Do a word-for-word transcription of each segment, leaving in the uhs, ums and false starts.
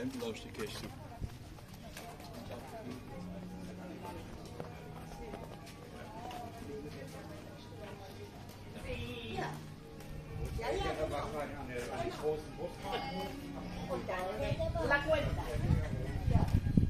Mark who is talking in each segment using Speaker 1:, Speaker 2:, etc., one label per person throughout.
Speaker 1: luister Kirsten.
Speaker 2: Ja. Ja, ja, genau. Und dann la cuenta. Ja.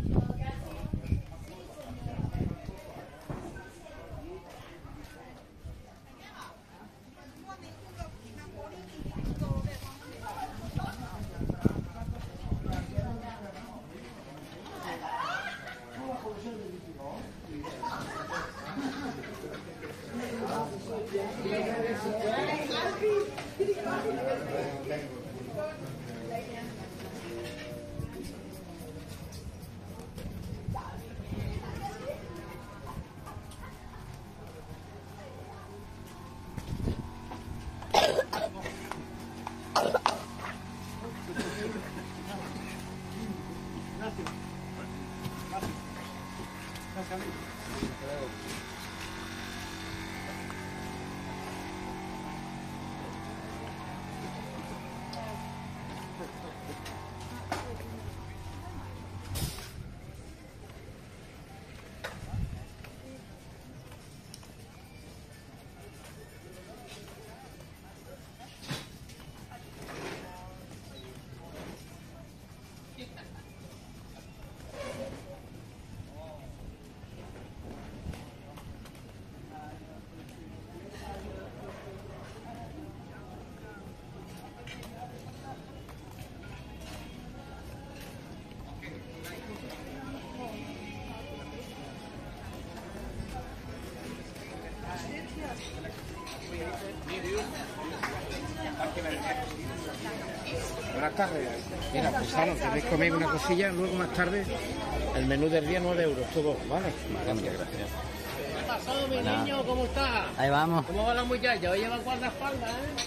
Speaker 3: Buenas tardes. Mira, pues claro, queréis comer una cosilla, luego más tarde el menú del día nueve euros, todo, ¿vale?
Speaker 4: Muchas gracias.
Speaker 3: ¿Qué pasó, mi niño? ¿Cómo estás?
Speaker 4: Ahí vamos.
Speaker 3: ¿Cómo va la muchacha? Hoy lleva guardaespaldas, ¿eh?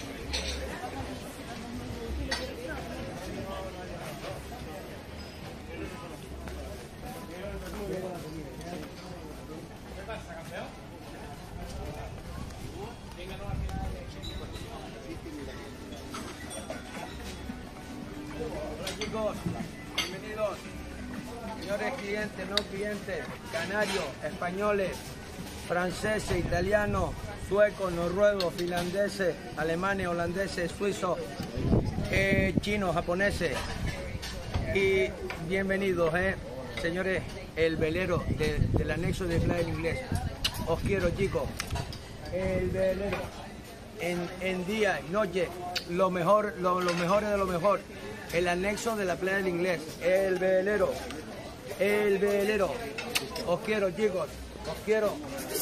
Speaker 3: ¿Qué pasa, campeón?
Speaker 5: Hola chicos, bienvenidos. Señores clientes, no clientes, canarios, españoles, franceses, italianos, suecos, noruegos, finlandeses, alemanes, holandeses, suizos, eh, chinos, japoneses. Y bienvenidos, eh, señores, el velero de, del anexo de Playa del Inglés. Os quiero, chicos. El velero. En, en día y noche, lo mejor, lo, lo mejor de lo mejor. El anexo de la Playa del Inglés. El velero. El velero. Os quiero, chicos. Os quiero.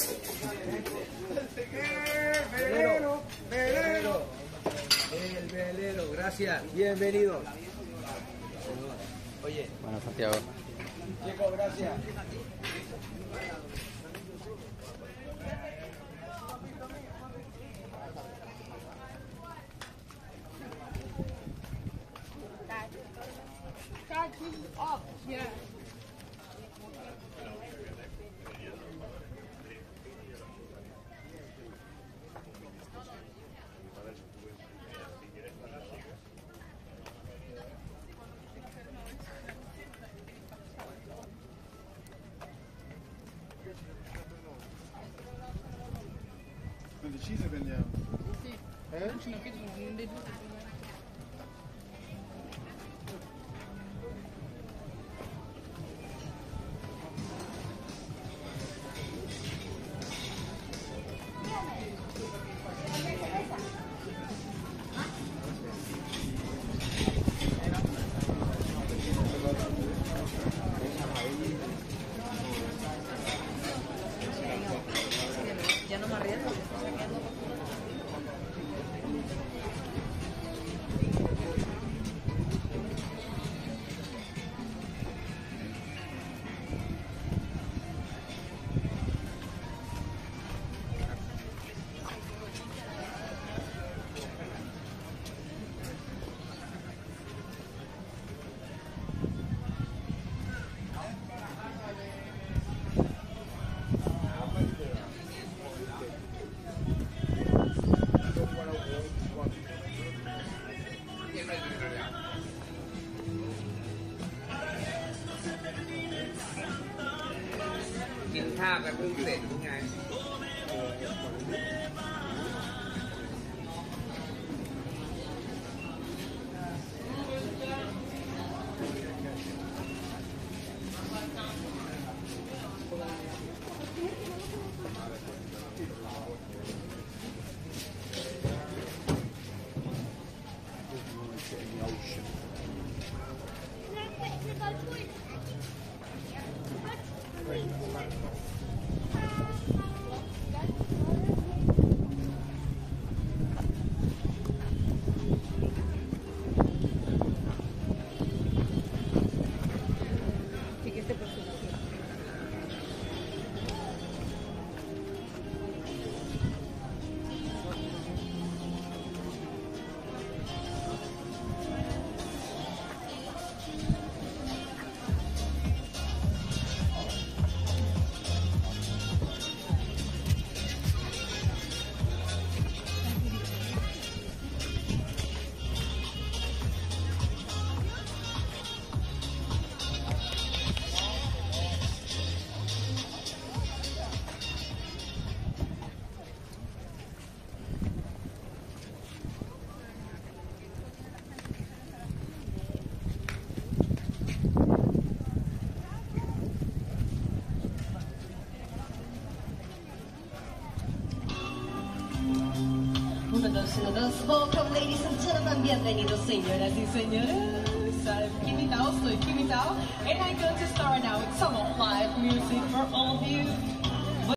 Speaker 5: Velero. Velero. El velero. Gracias. Bienvenidos. Oye.
Speaker 4: Bueno, Santiago.
Speaker 5: Chicos, gracias.
Speaker 6: Con de cheese prendiamo? Eh?
Speaker 2: Ya no me arriesgo.
Speaker 1: ข้าวกับกุ้งเสร็จยังไง
Speaker 4: Welcome, ladies and gentlemen, bienvenidos, señoras y señores. I'm Kimi Tao, soy Kimi Tao, and I'm going to start now with some live music for all of you.